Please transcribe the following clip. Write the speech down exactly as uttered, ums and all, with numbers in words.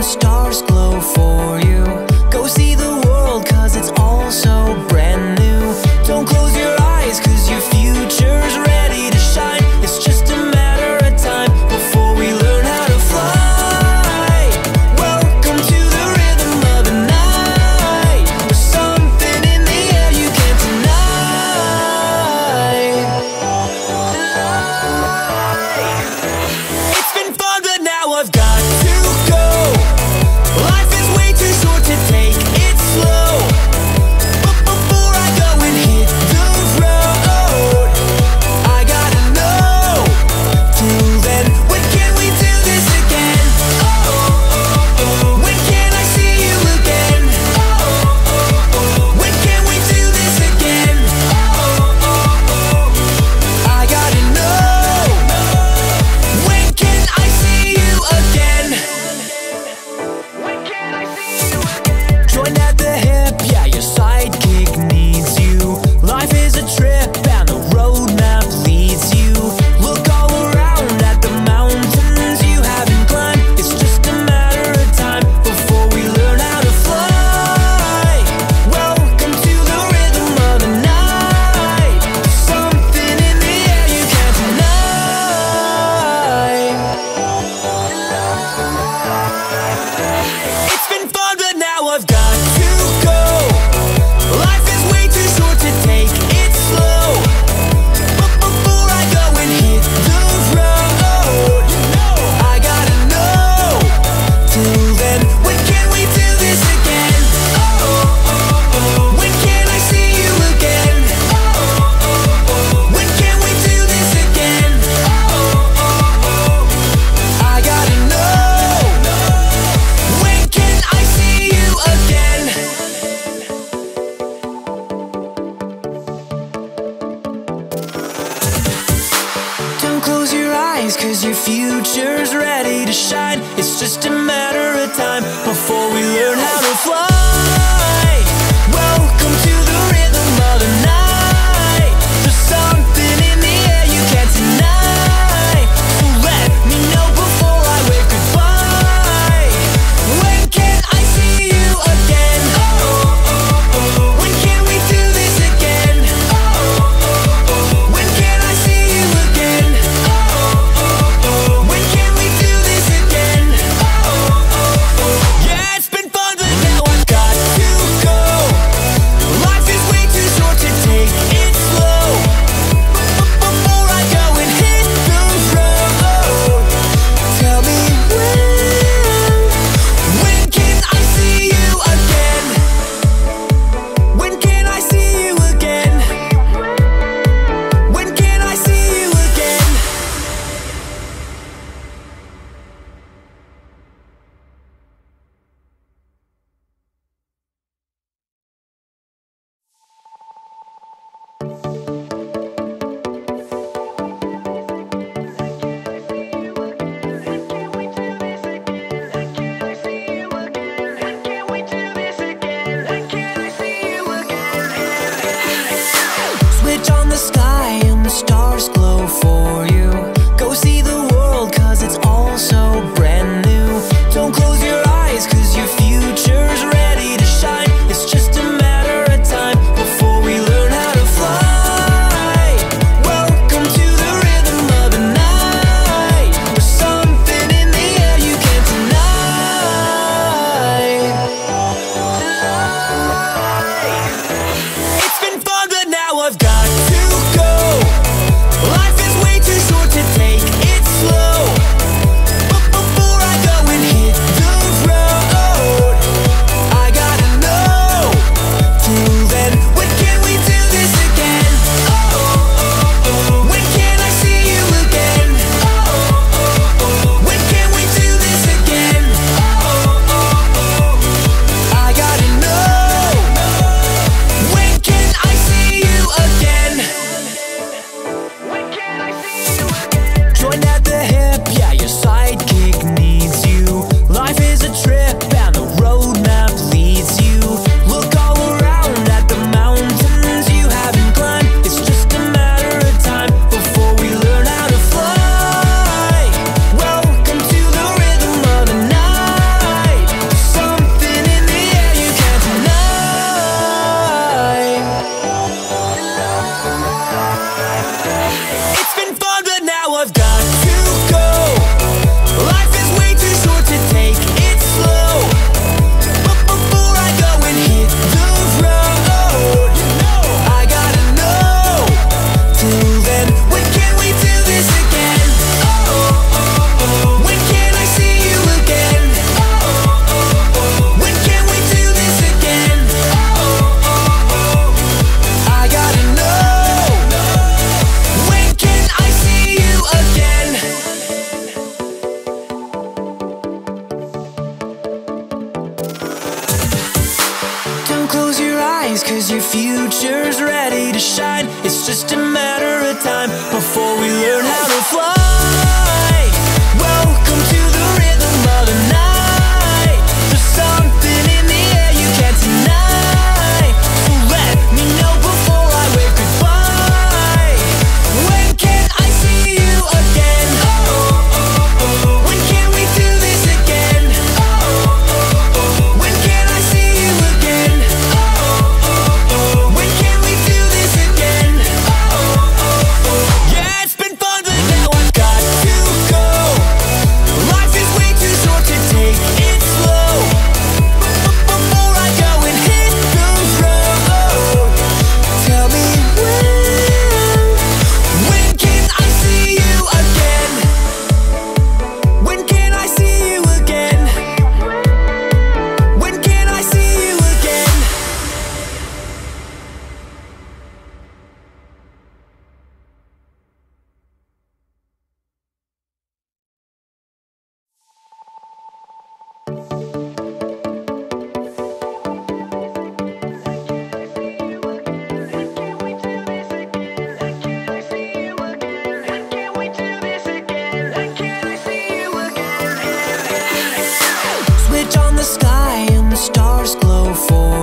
the stars glow for you. Go see the world, cause it's all so brand new. Don't close your eyes, cause your future's ready to shine. It's just a matter of time before we learn how to fly. Welcome to the rhythm of the night. There's something in the air you can't deny. It's been fun, but now I've got to go. Life is way too short to take it slow. But before I go and hit the road, I gotta know. Till then, when can we do this again? Oh, oh, oh. When can I see you again? Oh, oh, oh. When can we do this again? Oh, oh, oh. I gotta know. When can I see you again? When can I see you again? Join at the hip, yeah, your sidekick needs you. Life is a trip and the roadmap leads you. Look all around at the mountains you haven't climbed. It's just a matter of time before we learn how to fly. Welcome to the rhythm of the night. There's something in the air you can't deny. It's been fun, but now I've got to go. Life is way too short to take it slow. But before I go and hit the road, I gotta know. Till then, when can we do this again? Oh, oh, oh. When can I see you again? Oh, oh, oh. When can we do this again? Oh, oh, oh. I gotta know. When can I see you again? Don't close your eyes, cause your future's ready to shine. It's just a matter of time before we learn how to fly. Welcome to the rhythm of the night. There's something in the air you can't deny. So let me know before I wave goodbye. When can I see you again? Oh, oh, oh. When can we do this again? Oh, oh, oh. When can I see you again? Oh, oh, oh. When can we do this again? Oh, oh, oh. Yeah, it's been fun, but now I've got to go. Life is way too short to take it slow. But before I go and hit the road, tell me when. When can I see you again? When can I see you again? When can I see you again? Switch on the sky and the stars glow for you. Go see the world, cause it's all so brand new. Don't close your eyes, cause your future's ready to shine. It's just a matter of time before we learn how to fly. Welcome to the rhythm of the night. There's something in the air you can't deny. It's been fun, but now I've got to go. 'cause your future's ready to shine. It's just a matter of time before we learn how to fly. Welcome to the rhythm of the night. There's something in the air you can't deny. So let me know before I wave goodbye. When can I see you again? Oh, oh, oh. When can we do this again? Oh, oh, oh. When can I see you again? Oh, oh, oh. When can we do this again? Oh, oh, oh. Yeah, it's been fun, but now I've got to go. Life is way too short to take it slow. Before I go and hit the road, tell me when. When can I see you again? When can I see you again? When can I see you again? Switch on the sky and the stars glow for